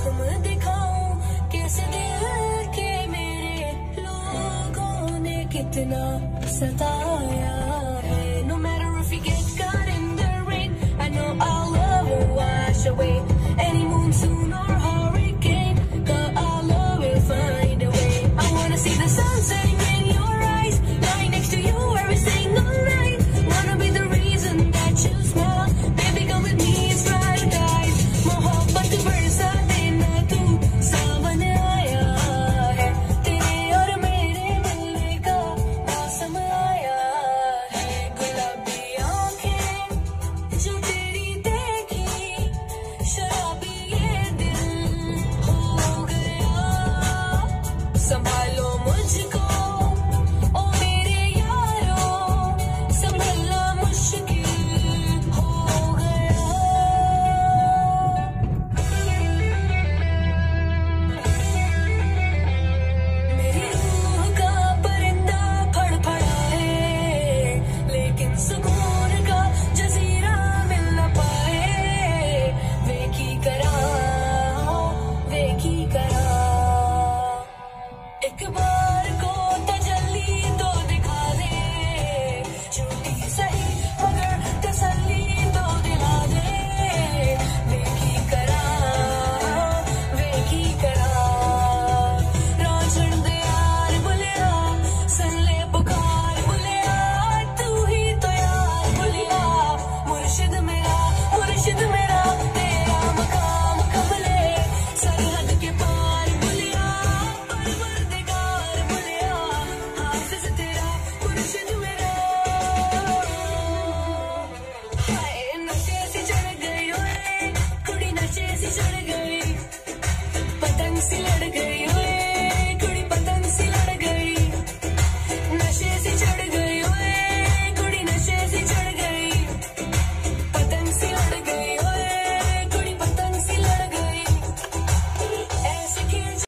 तुम दिखाऊं कैसे दिल के मेरे लोगों ने कितना सताया है. No matter if you get caught in the rain, I know our love will wash away any monsoon or hurricane. 'Cause our love will find a way. I wanna see the sunset